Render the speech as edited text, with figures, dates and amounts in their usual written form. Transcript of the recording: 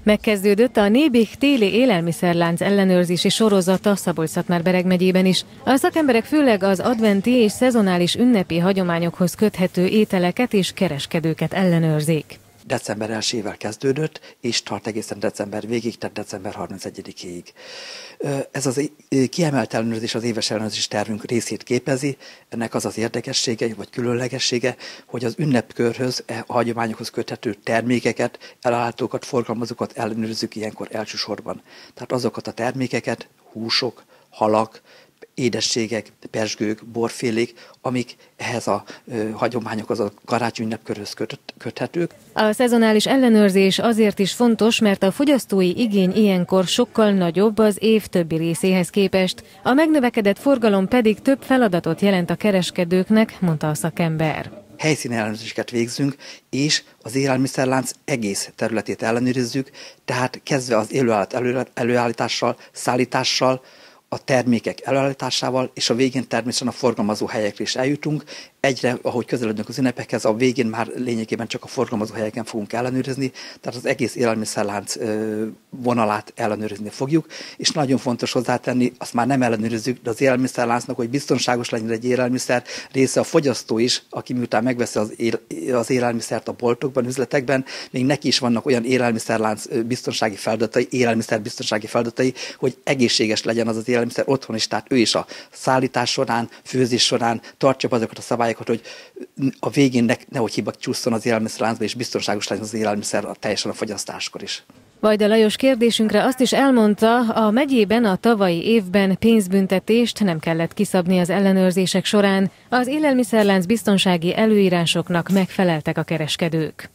Megkezdődött a Nébih téli élelmiszerlánc ellenőrzési sorozata Szabolcs-Szatmár-Bereg megyében is. A szakemberek főleg az adventi és szezonális ünnepi hagyományokhoz köthető ételeket és kereskedőket ellenőrzik. December 1-ével kezdődött, és tart egészen december végig, tehát december 31-ig. Ez az kiemelt ellenőrzés az éves ellenőrzés tervünk részét képezi. Ennek az az érdekessége, vagy különlegessége, hogy az ünnepkörhöz, a hagyományokhoz köthető termékeket, elállítókat, forgalmazókat ellenőrizzük ilyenkor elsősorban. Tehát azokat a termékeket, húsok, halak, édességek, pezsgők, borfélék, amik ehhez a hagyományokhoz, a karácsony ünnepkörhöz köthetők. A szezonális ellenőrzés azért is fontos, mert a fogyasztói igény ilyenkor sokkal nagyobb az év többi részéhez képest. A megnövekedett forgalom pedig több feladatot jelent a kereskedőknek, mondta a szakember. Helyszíni ellenőrzéseket végzünk, és az élelmiszerlánc egész területét ellenőrizzük, tehát kezdve az élőállat előállítással, szállítással, a termékek előállításával, és a végén természetesen a forgalmazó helyekre is eljutunk. Egyre, ahogy közeledünk az ünnepekhez, a végén már lényegében csak a forgalmazó helyeken fogunk ellenőrizni, tehát az egész élelmiszerlánc vonalát ellenőrizni fogjuk, és nagyon fontos hozzátenni, azt már nem ellenőrizzük, de az élelmiszerláncnak, hogy biztonságos legyen egy élelmiszer, része a fogyasztó is, aki miután megveszi az élelmiszert a boltokban, üzletekben, még neki is vannak olyan élelmiszerlánc biztonsági feladatai, élelmiszerbiztonsági feladatai, hogy egészséges legyen az élelmiszer otthon is, tehát ő is a szállítás során, főzés során tartsa azokat a szabályokat, hogy a végén nehogy hiba csúszson az élelmiszerláncba, és biztonságos legyen az élelmiszer teljesen a fogyasztáskor is. Vajda Lajos kérdésünkre azt is elmondta, a megyében a tavalyi évben pénzbüntetést nem kellett kiszabni az ellenőrzések során. Az élelmiszerlánc biztonsági előírásoknak megfeleltek a kereskedők.